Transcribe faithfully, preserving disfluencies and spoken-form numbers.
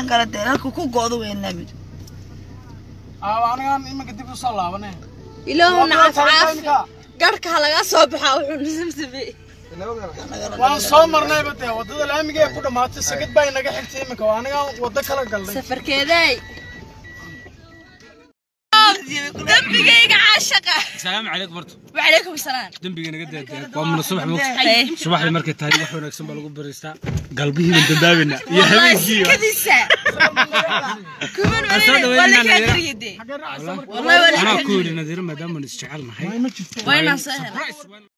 kala deelku ku goodo weynaabi aa aniga ima kadib u salaabane ilaahu nacaaf garka laga soo baxaa wuxuu nimsamay waan soo marnay bada wadada laamiga ee ku dhamaatay sagad bay naga xigtay imika aniga wada kala galnay safarkeeday dambigayga caashaqa السلام عليكم برضو وعليكم السلام دنبيga naga daadad waa min subax moogta subaxii markay tahay wax wanaagsan baa lagu baristaa qalbihi min dambaabina iyo habeenkii kadisa kuman wala ka diriyay wallahi wala ana ku Nadiro maadaama is jecel nahay wayna sahlan